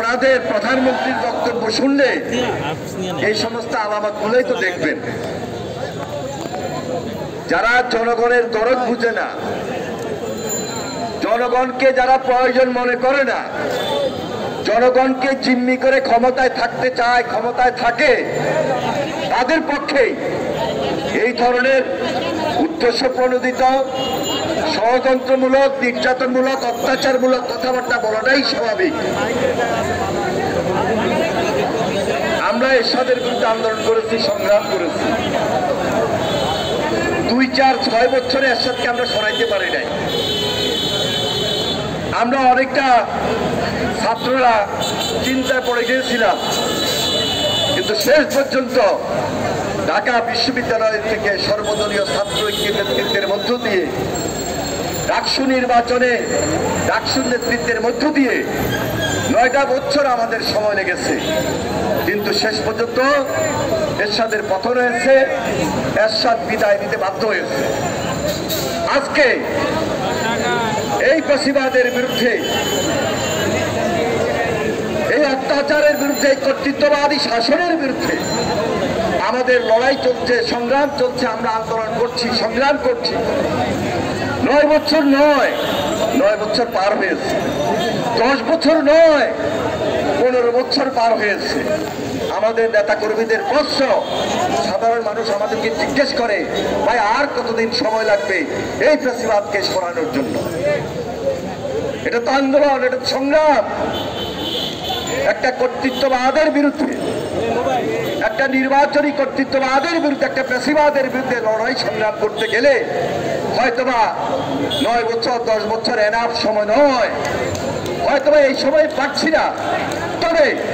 আপনাদের প্রধানমন্ত্রীর বক্তব্য শুনলে এই সমস্ত আলামতগুলোই তো দেখবেন। যারা জনগণের দরদ বুঝে না, জনগণকে যারা প্রয়োজন মনে করে না, জনগণকে জিম্মি করে ক্ষমতায় থাকতে চায়, ক্ষমতায় থাকে, তাদের পক্ষেই এই ধরনের উদ্দেশ্য প্রণোদিত ষড়যন্ত্রমূলক, নির্যাতনমূলক, অত্যাচারমূলক কথাবার্তা বলাটাই স্বাভাবিক। আমরা এরশাদের বিরুদ্ধে আন্দোলন করেছি, সংগ্রাম করেছি। 2, 4, 6 বছরে এরশাদকে আমরা সরাইতে পারি নাই। আমরা অনেকটা ছাত্ররা চিন্তায় পড়ে গিয়েছিলাম, কিন্তু শেষ পর্যন্ত ঢাকা বিশ্ববিদ্যালয় থেকে সর্বদলীয় ছাত্র ঐক্যের নেতৃত্বের মধ্য দিয়ে, ডাকসু নির্বাচনে ডাকসুর নেতৃত্বের মধ্য দিয়ে 9টা বছর আমাদের সময় লেগেছে, কিন্তু শেষ পর্যন্ত এরশাদের পতন হয়েছে, এরশাদ বিদায় নিতে বাধ্য হয়েছে। আজকে এই ফ্যাসিবাদের বিরুদ্ধে, এই অত্যাচারের বিরুদ্ধে, এই কর্তৃত্ববাদী শাসনের বিরুদ্ধে আমাদের লড়াই চলছে, সংগ্রাম চলছে। আমরা আন্দোলন করছি, সংগ্রাম করছি। 9 বছর নয়, 9 বছর পার হয়েছে। 10 বছর নয়, 15 বছর পার হয়েছে। আমাদের নেতা কর্মীদের প্রশ্ন, সাধারণ মানুষ আমাদেরকে জিজ্ঞেস করে, ভাই আর কতদিন সময় লাগবে এই ফ্যাসিবাদকে সরানোর জন্য? এটা তো আন্দোলন, এটা তো সংগ্রাম। একটা কর্তৃত্ববাদের বিরুদ্ধে, একটা নির্বাচনী কর্তৃত্ববাদের বিরুদ্ধে, একটা ফ্যাসিবাদের বিরুদ্ধে লড়াই সংগ্রাম করতে গেলে হয়তোবা 9 বছর 10 বছর এনাফ সময় নয়, হয়তোবা এই সময় পাচ্ছি না। তবে